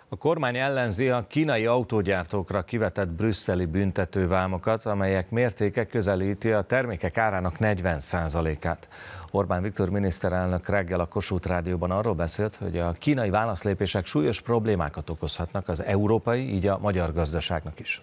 A kormány ellenzi a kínai autógyártókra kivetett brüsszeli büntetővámokat, amelyek mértéke közelíti a termékek árának 40%-át. Orbán Viktor miniszterelnök reggel a Kossuth Rádióban arról beszélt, hogy a kínai válaszlépések súlyos problémákat okozhatnak az európai, így a magyar gazdaságnak is.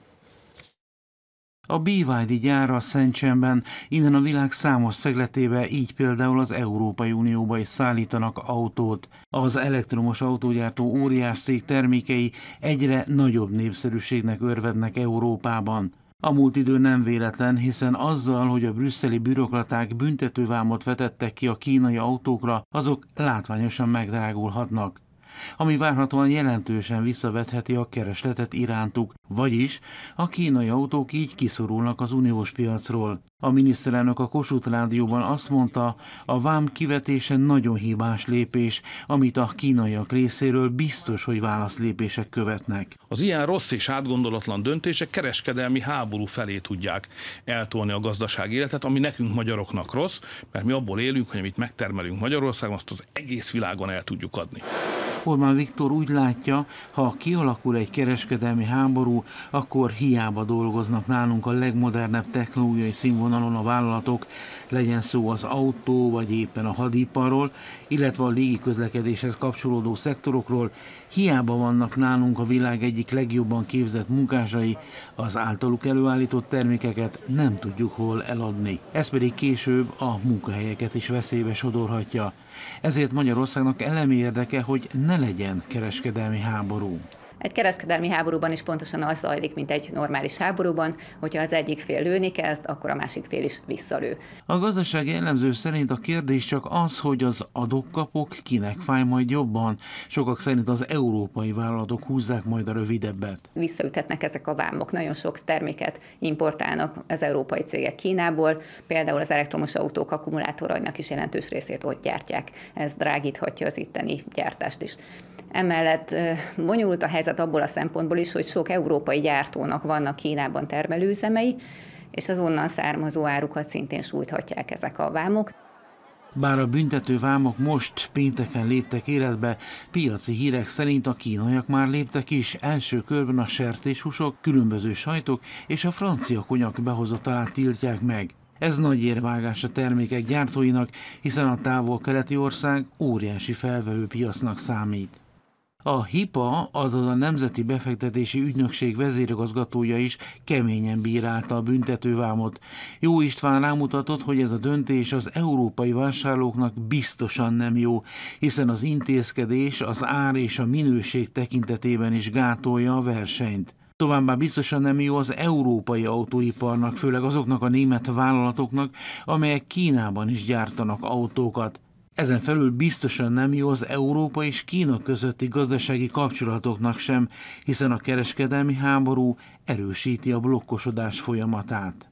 A BYD gyára Szentcsenben, innen a világ számos szegletébe, így például az Európai Unióba is szállítanak autót. Az elektromos autógyártó óriás cég termékei egyre nagyobb népszerűségnek örvednek Európában. A múlt idő nem véletlen, hiszen azzal, hogy a brüsszeli bürokraták büntetővámot vetettek ki a kínai autókra, azok látványosan megdrágulhatnak, ami várhatóan jelentősen visszavetheti a keresletet irántuk, vagyis a kínai autók így kiszorulnak az uniós piacról. A miniszterelnök a Kossuth Rádióban azt mondta, a vám kivetése nagyon hibás lépés, amit a kínaiak részéről biztos, hogy válaszlépések követnek. Az ilyen rossz és átgondolatlan döntések kereskedelmi háború felé tudják eltolni a gazdasági életet, ami nekünk magyaroknak rossz, mert mi abból élünk, hogy amit megtermelünk Magyarországon, azt az egész világon el tudjuk adni. Orbán Viktor úgy látja, ha kialakul egy kereskedelmi háború, akkor hiába dolgoznak nálunk a legmodernebb technológiai színvonalon a vállalatok, legyen szó az autó vagy éppen a hadiparról, illetve a légiközlekedéshez kapcsolódó szektorokról, hiába vannak nálunk a világ egyik legjobban képzett munkásai, az általuk előállított termékeket nem tudjuk hol eladni. Ez pedig később a munkahelyeket is veszélybe sodorhatja. Ezért Magyarországnak elemi érdeke, hogy ne legyen kereskedelmi háború. Egy kereskedelmi háborúban is pontosan az zajlik, mint egy normális háborúban, hogyha az egyik fél lőni kezd, akkor a másik fél is visszalő. A gazdasági elemző szerint a kérdés csak az, hogy az adok-kapok kinek fáj majd jobban. Sokak szerint az európai vállalatok húzzák majd a rövidebbet. Visszaüthetnek ezek a vámok. Nagyon sok terméket importálnak az európai cégek Kínából, például az elektromos autók akkumulátorainak is jelentős részét ott gyártják. Ez drágíthatja az itteni gyártást is. Emellett bonyolult a helyzet abból a szempontból is, hogy sok európai gyártónak vannak Kínában termelőüzemei, és az onnan származó árukat szintén sújthatják ezek a vámok. Bár a büntető vámok most pénteken léptek életbe, piaci hírek szerint a kínaiak már léptek is, első körben a sertéshúsok, különböző sajtok és a francia konyak behozatalát tiltják meg. Ez nagy érvágás a termékek gyártóinak, hiszen a távol-keleti ország óriási felvevő piacnak számít. A HIPA, azaz a Nemzeti Befektetési Ügynökség vezérigazgatója is keményen bírálta a büntetővámot. Jó István rámutatott, hogy ez a döntés az európai vásárlóknak biztosan nem jó, hiszen az intézkedés az ár és a minőség tekintetében is gátolja a versenyt. Továbbá biztosan nem jó az európai autóiparnak, főleg azoknak a német vállalatoknak, amelyek Kínában is gyártanak autókat. Ezen felül biztosan nem jó az Európa és Kína közötti gazdasági kapcsolatoknak sem, hiszen a kereskedelmi háború erősíti a blokkosodás folyamatát.